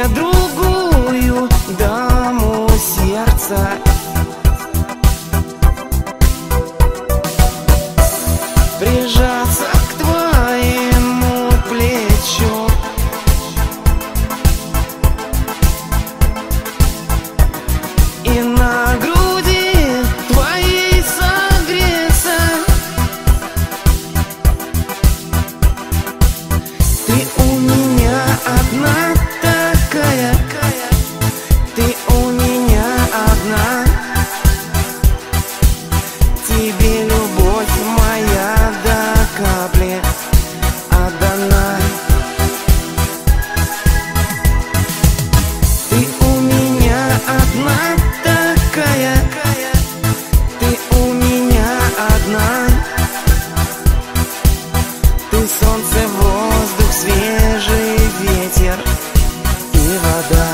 себе другую даму сердца. Прижаться к твоему плечу, и на груди твоей согреться. Ты у меня одна такая, ты у меня одна. Тебе любовь моя до капли отдана. Ты у меня одна такая, ты у меня одна. Ты солнце, воздух, свежий ветер и вода.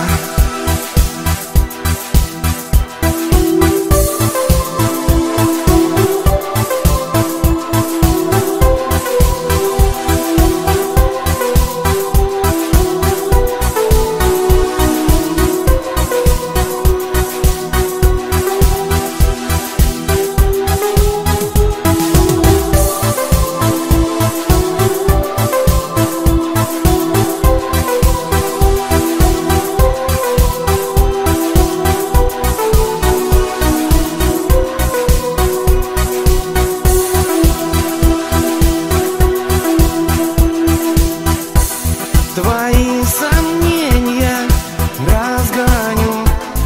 Твои сомнения разгоню.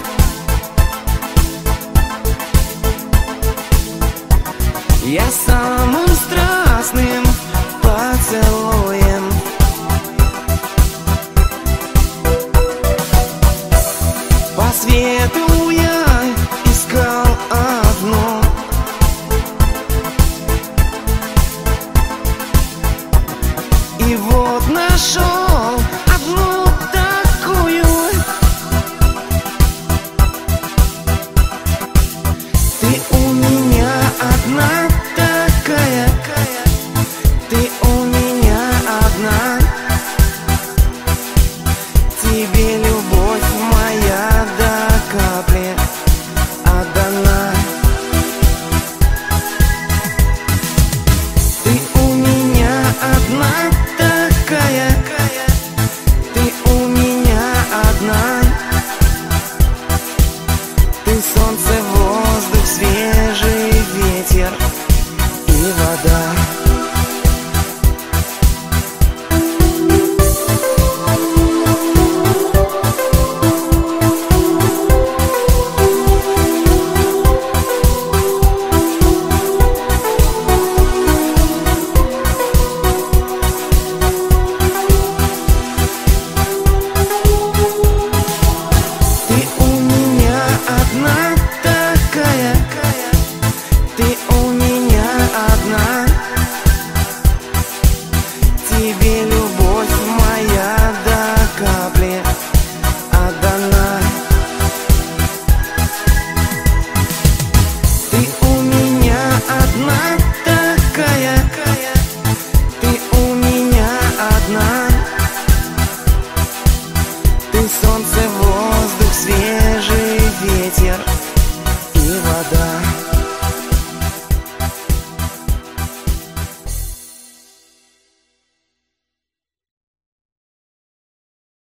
Я самым страстным поцелуем по свету я искал одну. И вот нашел